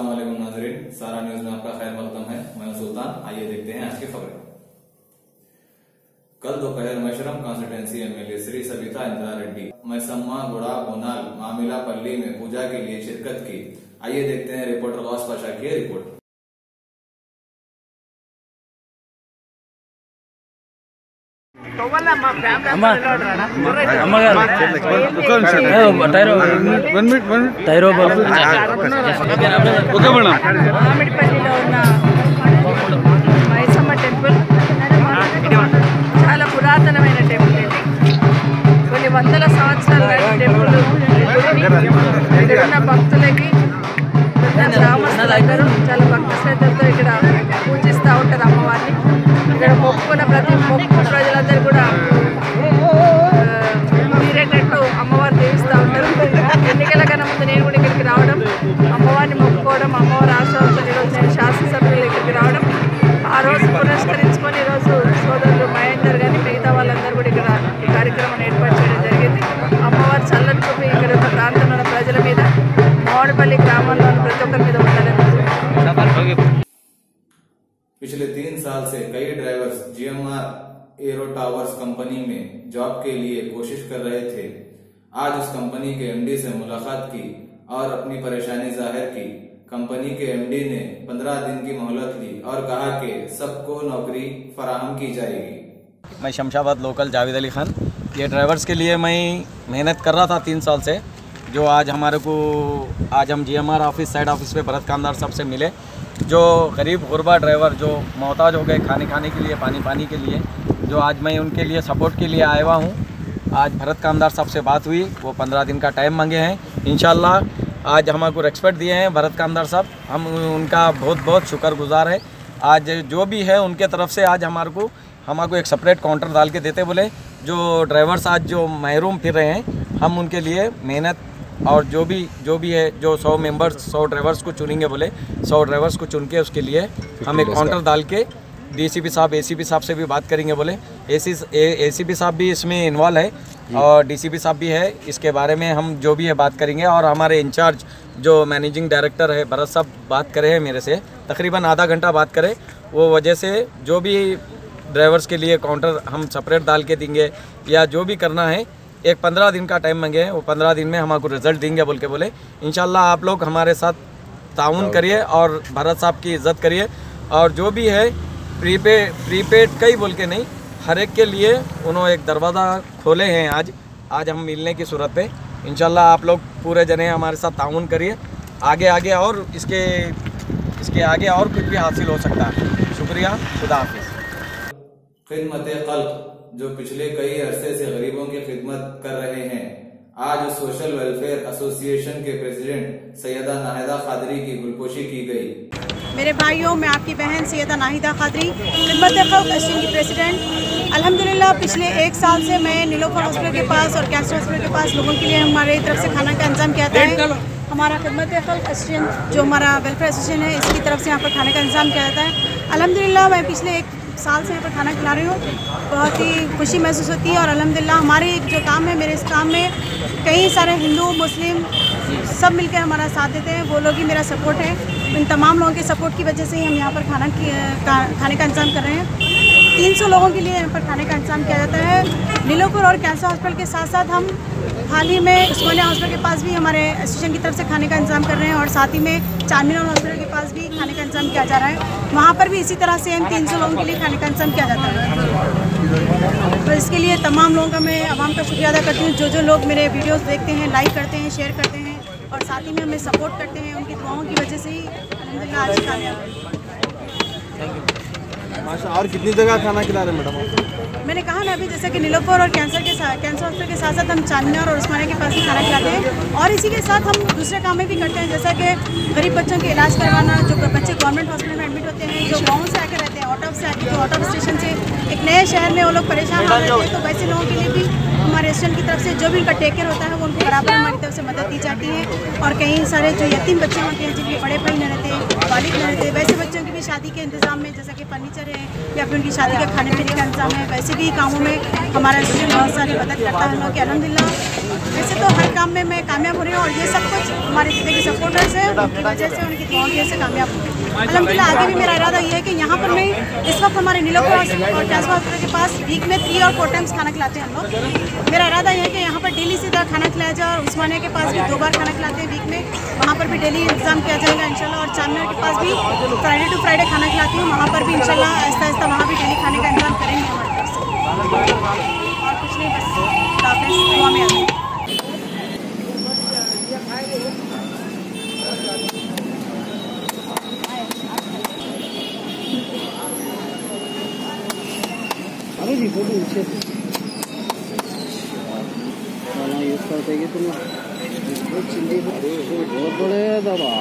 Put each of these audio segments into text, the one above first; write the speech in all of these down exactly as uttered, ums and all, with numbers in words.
अस्सलाम वालेकुम नाज़रीन, सारा न्यूज में आपका खैर मकदम है। मैं सुल्तान। आइए देखते हैं आज की खबरें। कल दोपहर मशरम कॉन्स्टिट्यूंसी एमएलए श्री सविता इंदिरा रेड्डी मैसम्मा गुड़ा बोनाल मामिला पल्ली में पूजा के लिए शिरकत की। आइए देखते हैं रिपोर्टर गौस पाशा की रिपोर्ट। మామిడిపల్లిలో ఉన్న మైసమ్మ టెంపుల్ చాలా పురాతనమైన టెంపుల్. ఇది కొన్ని వందల సంవత్సరాల టెంపుల్. ఇక్కడ ఉన్న భక్తులకి గ్రామస్తులందరూ చాలా భక్తి శ్రద్ధలతో ఇక్కడ పూజిస్తూ ఉంటారు అమ్మవారిని. ఇక్కడ మొక్కుకున్న ప్రతి మొక్కు ప్రజలందరూ కూడా తీరేటట్టు అమ్మవారిని దేవిస్తూ ఉంటారు. ఎన్నికల కన్నా ముందు నేను కూడా ఇక్కడికి రావడం, అమ్మవారిని మొక్కుకోవడం, అమ్మవారి ఆశీర్వాదంతో ఈరోజు నేను శాసనసభ్యులు ఇక్కడికి రావడం, ఆ రోజు పురస్కరించుకొని ఈరోజు సోదరులు మహేందర్ కానీ మిగతా వాళ్ళందరూ కూడా ఇక్కడ ఈ కార్యక్రమాన్ని ఏర్పాటు చేయడం జరిగింది. అమ్మవారి చల్లని చూపి ఇక్కడ ఉన్న ప్రాంతంలో ఉన్న ప్రజల మీద, మామిడిపల్లి గ్రామంలో ఉన్న ప్రతి ఒక్కరి మీద ఉండాలని. पिछले तीन साल से कई drivers GMR aero towers company में जॉब के लिए कोशिश कर रहे थे। आज उस कंपनी के एमडी से मुलाकात की और अपनी परेशानी जाहिर की। कंपनी के एमडी ने पंद्रह दिन की मोहलत ली और कहा कि सबको नौकरी फराहम की जाएगी। मैं शमशाबाद लोकल जावेद अली खान, ये ड्राइवर्स के लिए मैं मेहनत कर रहा था तीन साल से। जो आज हमारे को आज हम जीएमआर ऑफिस साइड ऑफिस पे भरत कामदार साहब से मिले, जो गरीब गुरबा ड्राइवर जो मोहताज हो गए खाने खाने के लिए, पानी पानी के लिए, जो आज मैं उनके लिए सपोर्ट के लिए आया हुआ हूँ। आज भरत कामदार साहब से बात हुई, वो पंद्रह दिन का टाइम मांगे हैं। इंशाल्लाह आज हमारे को रेस्पेक्ट दिए हैं भरत कामदार साहब, हम उनका बहुत बहुत शुक्रगुजार है। आज जो भी है उनके तरफ से आज हमारे को हमारे को एक सेपरेट काउंटर डाल के देते बोले। जो ड्राइवर्स आज जो महरूम फिर रहे हैं, हम उनके लिए मेहनत और जो भी जो भी है जो सौ मेंबर्स सौ ड्राइवर्स को चुनेंगे बोले, सौ ड्राइवर्स को चुन के उसके लिए हम एक काउंटर डाल के डीसीपी साहब एसीपी साहब से भी बात करेंगे बोले। एसी एसीपी साहब भी इसमें इन्वॉल्व है और डीसीपी साहब भी है। इसके बारे में हम जो भी है बात करेंगे और हमारे इंचार्ज जो मैनेजिंग डायरेक्टर है भरत साहब बात करे हैं मेरे से, तकरीबन आधा घंटा बात करें। वो वजह से जो भी ड्राइवर्स के लिए काउंटर हम सेपरेट डाल के देंगे या जो भी करना है, एक पंद्रह दिन का टाइम मांगे हैं, वो पंद्रह दिन में हमारे को रिजल्ट देंगे बोल के बोले। इंशाल्लाह आप लोग हमारे साथ ताउन करिए और भरत साहब की इज़्ज़त करिए। और जो भी है प्रीपे प्रीपेड कई बोल के नहीं, हर एक के लिए उन्होंने एक दरवाज़ा खोले हैं। आज आज हम मिलने की सूरत पे इंशाल्लाह आप लोग पूरे जने हमारे साथ ताउन करिए। आगे आगे और इसके इसके आगे और कुछ भी हासिल हो सकता है। शुक्रिया, खुदा हाफिज़। खिदमत-ए-खल्क जो पिछले कई अरसे से गरीबों की खिदमत कर रहे हैं, आज सोशल वेलफेयर एसोसिएशन के प्रेसिडेंट सैयदा नाहिदा कादरी की गुलपोशी की गई। मेरे भाइयों, मैं आपकी बहन सैयदा नाहिदा कादरी, खिदमत-ए-खल्क एसोसिएशन की प्रेसिडेंट। अल्हम्दुलिल्लाह पिछले एक साल से मैं नीलोफर हॉस्पिटल के पास और कैंसर हॉस्पिटल के पास लोगों के लिए हमारे तरफ से खाना का इंतजाम किया जाता है। हमारा खिदमत-ए-खल्क एसोसिएशन जो हमारा वेलफेयर एसोसिएशन है, इसकी तरफ से यहाँ पर खाने का इंतजाम किया जाता है। अल्हम्दुलिल्लाह मैं पिछले एक साल से यहाँ पर खाना खिला रही हूँ, बहुत ही खुशी महसूस होती है। और अल्हम्दुलिल्लाह हमारे जो काम है, मेरे इस काम में कई सारे हिंदू मुस्लिम सब मिलकर हमारा साथ देते हैं। वो लोग ही मेरा सपोर्ट है। इन तमाम लोगों के सपोर्ट की वजह से ही हम यहाँ पर खाना की, का, खाने का इंतजाम कर रहे हैं। तीन सौ लोगों के लिए यहाँ पर खाने का इंतजाम किया जाता है। नीलोफर और कैंसर हॉस्पिटल के साथ साथ हम हाल ही में उस्मानिया हॉस्पिटल के पास भी हमारे एसोसिएशन की तरफ से खाने का इंतजाम कर रहे हैं और साथ ही में चारमीनार हॉस्पिटल के पास भी खाने का इंतजाम किया जा रहा है। वहाँ पर भी इसी तरह से हम तीन सौ लोगों के लिए खाने का इंतजाम किया जाता है। तो इसके लिए तमाम लोगों का मैं आवाम का शुक्रिया अदा करती हूँ, जो जो लोग मेरे वीडियोज़ देखते हैं, लाइक करते हैं, शेयर करते हैं और साथ ही में हमें सपोर्ट करते हैं। उनकी दुआओं की वजह से ही अल्हम्दुलिल्लाह आज कामयाब है। माशा। और कितनी जगह खाना खिला रहे हैं मैडम? मैंने कहा ना अभी, जैसे कि नीलोफर और कैंसर के साथ कैंसर हॉस्पिटल के साथ साथ हम चारमीनार और उस्मानिया के पास भी खाना खिलाते हैं। और इसी के साथ हम दूसरे काम में भी करते हैं, जैसा कि गरीब बच्चों के इलाज करवाना। जो बच्चे गवर्नमेंट हॉस्पिटल में एडमिट होते हैं, जो गाँव से आकर रहते हैं, आउट ऑफ से आके जो आउट ऑफ स्टेशन से एक नए शहर में वो लोग परेशान हो रहे हैं, तो वैसे लोगों के लिए भी हमारे रेस्टोरेंट की तरफ से जो भी उनका टेक केयर होता है वो उनको बराबर हमारी तरफ से मदद दी जाती है। और कई सारे जो यतीम बच्चे होते हैं जिनके बड़े भाई न रहते, वालिद न रहते, वैसे बच्चों की भी शादी के इंतजाम में जैसा कि फर्नीचर है या फिर उनकी शादी के खाने पीने का इंतजाम है, वैसे भी कामों में हमारा रेस्टोरेंट बहुत सारी मदद करता है लोग। अल्हम्दुलिल्लाह वैसे तो हर काम में मैं कामयाब हो रही हूँ और ये सब कुछ हमारे जितने के सपोर्टर्स हैं उनकी वजह से, उनकी दुआओं की वजह से कामयाब हो गई। अल्हम्दुलिल्लाह आगे भी मेरा इरादा ये है कि यहाँ पर मैं इस वक्त हमारे नीलोफर और कैसवा हॉस्पिटल के पास वीक में थ्री और फोर टाइम्स खाना खिलाते हैं हम लोग। मेरा इरादा यह है कि यहाँ पर डेली इसी तरह खाना खिलाया जाए और उस्मानिया के पास भी दो बार खाना खिलाते हैं वीक में, वहाँ पर भी डेली इंतजाम किया जाएगा इंशाल्लाह। और चांदनगर के पास भी फ्राइडे टू फ्राइडे खाना खिलाती हूँ, वहाँ पर भी इंशाल्लाह आहिस्ता आहिस्ता वहाँ भी डेली खाने का इंतजाम करेंगे हमारी तरफ से। और कुछ नहीं, बस दुआ में आते हैं। अरे जी फोटो नीचे वाला यूज करते हैं तुम चिल्ली बहुत बड़े दबा।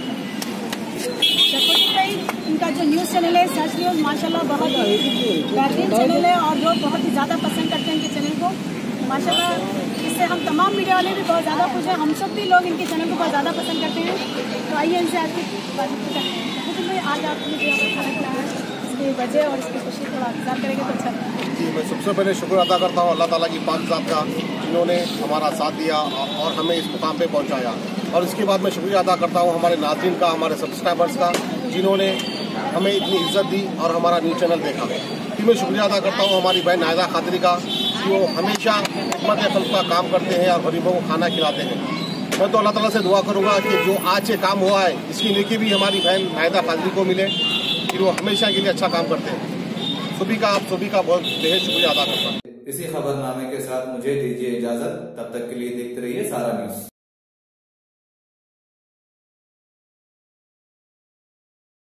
इनका जो न्यूज़ चैनल है सच न्यूज़ माशाल्लाह बहुत बेहतरीन चैनल है और लोग बहुत ही ज़्यादा पसंद करते हैं इनके चैनल को माशाल्लाह। इससे हम तमाम मीडिया वाले भी बहुत ज़्यादा खुश हैं, हम सब भी लोग इनके चैनल को बहुत ज़्यादा पसंद करते हैं। तो आइए इनसे आज की बातचीत करते हैं। आज आपने जो खाना खिलाया इसकी वजह और इसकी खुशी थोड़ा इंतजार करेंगे तो अच्छा लगता है। जी, मैं सबसे पहले शुक्र अदा करता हूँ अल्लाह ताला की पाक ज़ात का जिन्होंने हमारा साथ दिया और हमें इस मुकाम पे पहुँचाया। और इसके बाद मैं शुक्रिया अदा करता हूँ हमारे नाज़रीन का, हमारे सब्सक्राइबर्स का जिन्होंने हमें इतनी इज्जत दी और हमारा न्यूज़ चैनल देखा। फिर मैं शुक्रिया अदा करता हूँ हमारी बहन नाहिदा खादरी का, जो हमेशा खिदमत खल्क़ का काम करते हैं और गरीबों को खाना खिलाते हैं। मैं तो अल्लाह ताला से दुआ करूँगा कि जो आज से काम हुआ है इसकी नेकी भी हमारी बहन नाहिदा खादरी को मिले, कि वो हमेशा के लिए अच्छा काम करते हैं। सभी का आप सभी का बहुत बेहद शुक्रिया अदा करता हूँ। इसी खबरनामे के साथ मुझे दीजिए इजाजत, तब तक के लिए देखते रहिए सारा न्यूज़।